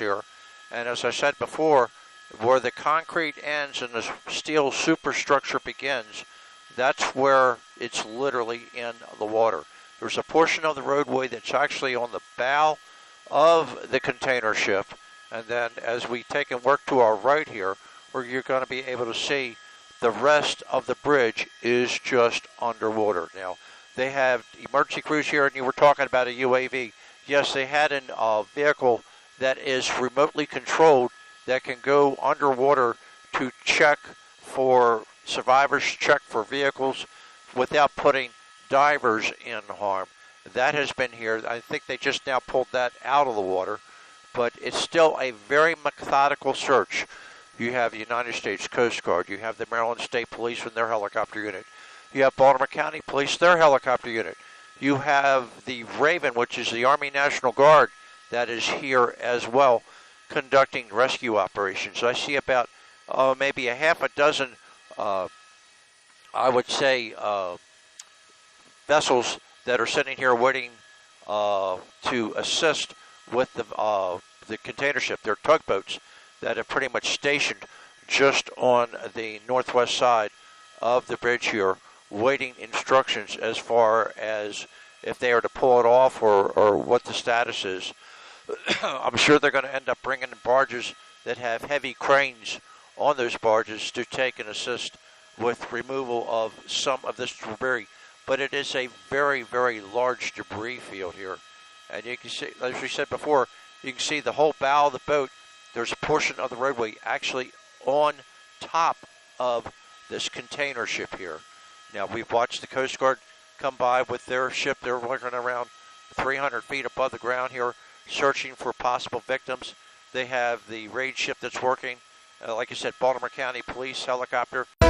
here. And as I said before, where the concrete ends and the steel superstructure begins, that's where it's literally in the water. There's a portion of the roadway that's actually on the bow of the container ship. And then as we take and work to our right here, where you're going to be able to see the rest of the bridge is just underwater. Now, they have emergency crews here, and you were talking about a UAV. Yes, they had a vehicle that is remotely controlled that can go underwater to check for survivors, check for vehicles without putting divers in harm. That has been here. I think they just now pulled that out of the water, but it's still a very methodical search. You have the United States Coast Guard. You have the Maryland State Police with their helicopter unit. You have Baltimore County Police, their helicopter unit. You have the Raven, which is the Army National Guard, that is here as well, conducting rescue operations. I see about maybe a half a dozen, I would say, vessels that are sitting here waiting to assist with the container ship. They're tugboats that are pretty much stationed just on the northwest side of the bridge here, waiting instructions as far as if they are to pull it off or what the status is. I'm sure they're going to end up bringing in barges that have heavy cranes on those barges to take and assist with removal of some of this debris. But it is a very, very large debris field here. And you can see, as we said before, you can see the whole bow of the boat. There's a portion of the roadway actually on top of this container ship here. Now, we've watched the Coast Guard come by with their ship. They're working around 300 feet above the ground here, searching for possible victims. They have the raid ship that's working. Like I said, Baltimore County Police helicopter.